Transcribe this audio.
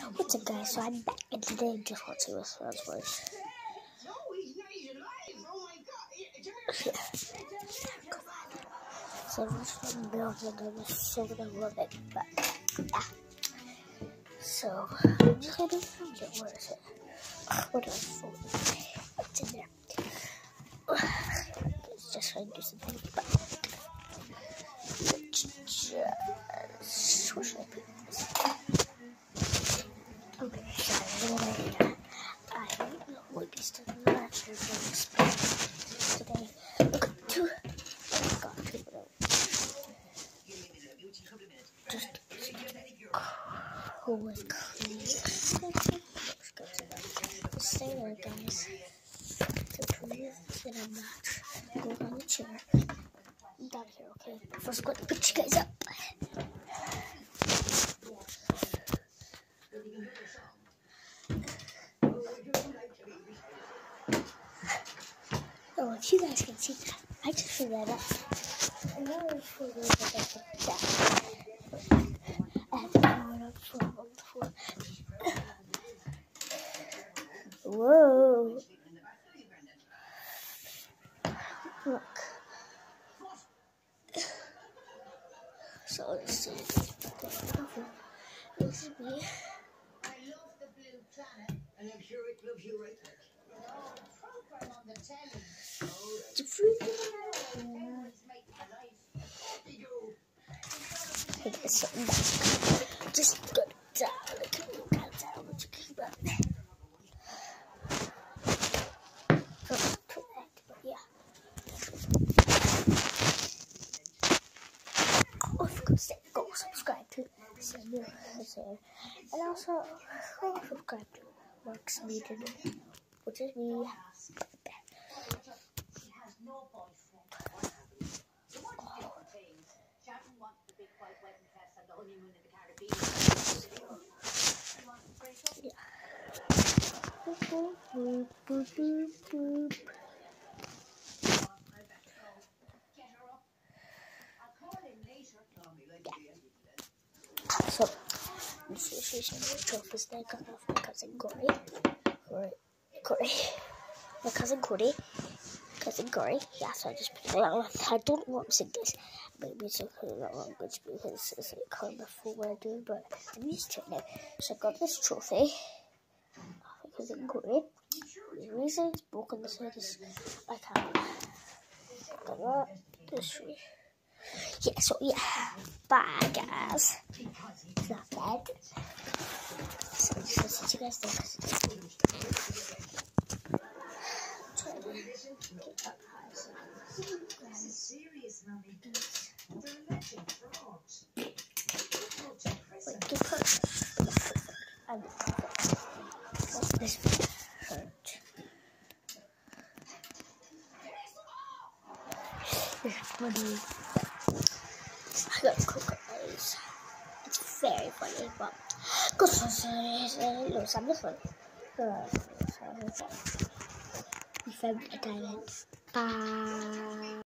What's up, guys? So I'm back, and today I'm just watching this first voice. So I'm just going to build it, and I'm so gonna love it, but yeah. So I'm just gonna find it. Where is it? What do I fold? What's in there? It's just trying to do something, but what should I put this? Okay, so I will be still in the lecture today. Look at two. Oh God, just cool and clean. Let's go to that. Stay there, guys. To breathe, then I'm not going on the chair. I'm down here, okay? First, I'm going to put you guys up. Oh, if you guys can see that, I just threw that up. And now I'm going to that. I have to throw it up on the floor. Whoa. Look. So let's see. This is me. I love the blue planet. And I'm sure it loves you right back. No, program on the telly. It's a free. Okay, so just go down. Look at me, down. What you keep up there? But yeah. Oh, for God's sake, go subscribe to Samuel Hazard. And also, subscribe to Mark's Media, which is me. Yeah. So, this is the trophies that I got off my cousin Corey. My cousin Corey. Yeah, so I just put it along. I don't want to sing this. Maybe it's okay that language because it's like kind of full what I do, but I'm used to it now. So I got this trophy off my cousin Corey. The reason it's broken this head is I can't got that this way. Yeah, so yeah. Bye guys. It's not bad. So I'll see you guys next. Serious money. They're legend frauds. Wait, get hurt. This hurt. Funny. I got crocodiles. It's very funny, but good for some fun. We found a diamond. Bye.